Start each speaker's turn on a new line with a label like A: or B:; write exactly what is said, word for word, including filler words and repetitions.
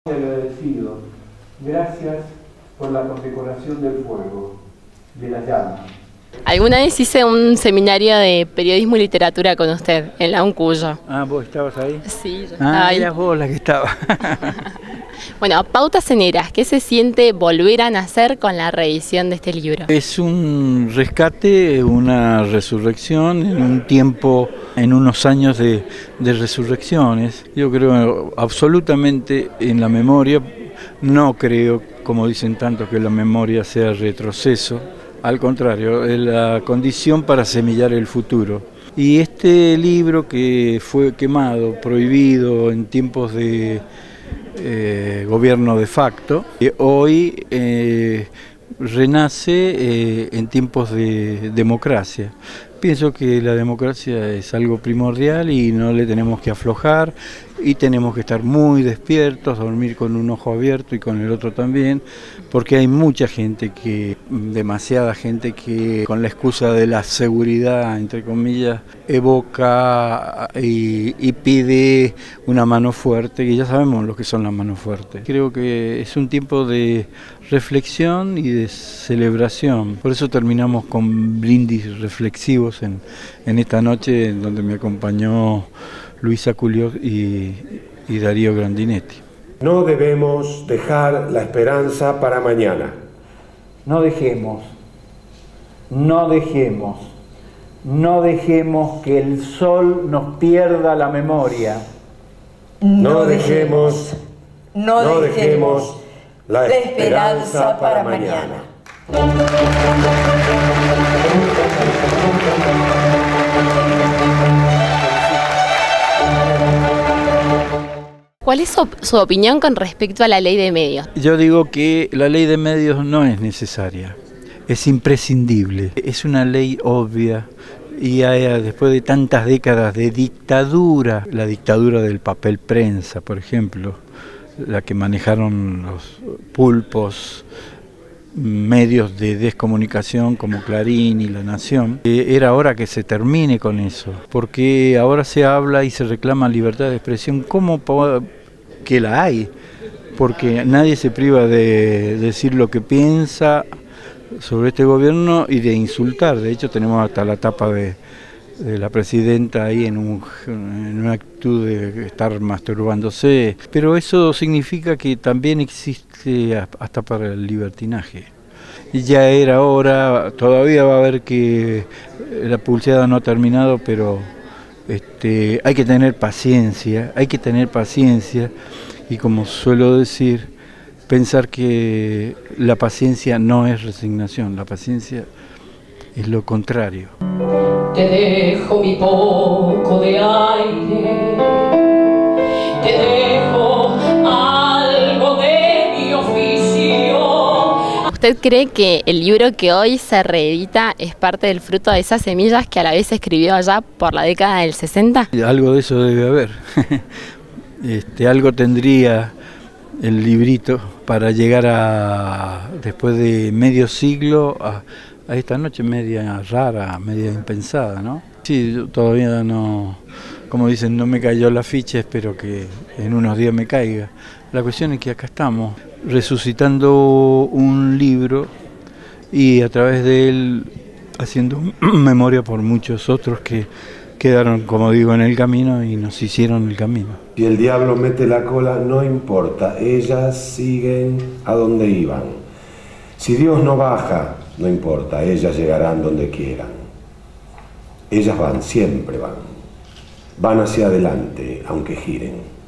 A: Agradecido. Gracias por la condecoración del fuego, de la llama.
B: Alguna vez hice un seminario de periodismo y literatura con usted, en la UNCUYO.
C: Ah, ¿vos estabas ahí?
B: Sí, yo
C: ah,
B: estaba ahí.
C: Eras vos la que estaba.
B: Bueno, Pautas en Eras, ¿qué se siente volver a nacer con la reedición de este libro?
C: Es un rescate, una resurrección en un tiempo, en unos años de, de resurrecciones. Yo creo absolutamente en la memoria, no creo, como dicen tanto, que la memoria sea retroceso. Al contrario, es la condición para semillar el futuro. Y este libro que fue quemado, prohibido en tiempos de eh, gobierno de facto, eh, hoy eh, renace eh, en tiempos de democracia. Pienso que la democracia es algo primordial y no le tenemos que aflojar y tenemos que estar muy despiertos, dormir con un ojo abierto y con el otro también, porque hay mucha gente que, demasiada gente que con la excusa de la seguridad, entre comillas, evoca y, y pide una mano fuerte, y ya sabemos lo que son las manos fuertes. Creo que es un tiempo de reflexión y de celebración, por eso terminamos con brindis reflexivos en, en esta noche en donde me acompañó Luisa Culio y, y Darío Grandinetti.
D: No debemos dejar la esperanza para mañana.
E: No dejemos, no dejemos, no dejemos que el sol nos pierda la memoria.
D: No, no dejemos,
F: no
D: no
F: dejemos,
D: dejemos la esperanza para mañana.
B: ¿Cuál es su, su opinión con respecto a la ley de medios?
C: Yo digo que la ley de medios no es necesaria, es imprescindible, es una ley obvia y hay, después de tantas décadas de dictadura, la dictadura del papel prensa, por ejemplo, la que manejaron los pulpos, medios de descomunicación como Clarín y La Nación, eh, era hora que se termine con eso, porque ahora se habla y se reclama libertad de expresión, ¿cómo que la hay? Porque nadie se priva de decir lo que piensa sobre este gobierno y de insultar. De hecho tenemos hasta la tapa de, de la presidenta ahí en, un, en una actitud de estar masturbándose, pero eso significa que también existe hasta para el libertinaje. Y ya era hora, todavía va a haber que la pulseada no ha terminado, pero este, hay que tener paciencia, hay que tener paciencia y como suelo decir, pensar que la paciencia no es resignación, la paciencia es lo contrario.
G: Te dejo mi poco de aire, te dejo algo de mi oficio.
B: ¿Usted cree que el libro que hoy se reedita es parte del fruto de esas semillas que a la vez se escribió allá por la década del sesenta?
C: Algo de eso debe haber. este, algo tendría el librito para llegar a, después de medio siglo, a, a esta noche media rara, media impensada, ¿no? Sí, yo todavía no, como dicen, no me cayó la ficha, espero que en unos días me caiga. La cuestión es que acá estamos, resucitando un libro y a través de él haciendo memoria por muchos otros que quedaron, como digo, en el camino y nos hicieron el camino.
D: Si el diablo mete la cola, no importa, ellas siguen a donde iban. Si Dios no baja, no importa, ellas llegarán donde quieran. Ellas van, siempre van. Van hacia adelante, aunque giren.